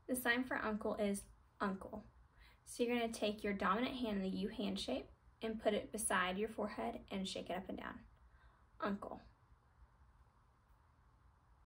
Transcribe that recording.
The sign for uncle is uncle. So you're going to take your dominant hand in the U hand shape and put it beside your forehead and shake it up and down. Uncle.